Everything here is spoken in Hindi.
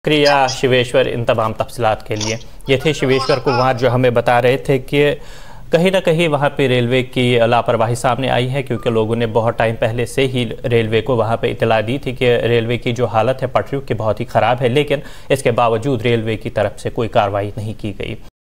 शुक्रिया शिवेश्वर इन तमाम तफसीलात के लिए। ये थे शिवेश्वर कुमार जो हमें बता रहे थे कि कहीं ना कहीं वहाँ पे रेलवे की लापरवाही सामने आई है, क्योंकि लोगों ने बहुत टाइम पहले से ही रेलवे को वहाँ पे इतला दी थी कि रेलवे की जो हालत है पटरियों की बहुत ही ख़राब है, लेकिन इसके बावजूद रेलवे की तरफ से कोई कार्रवाई नहीं की गई।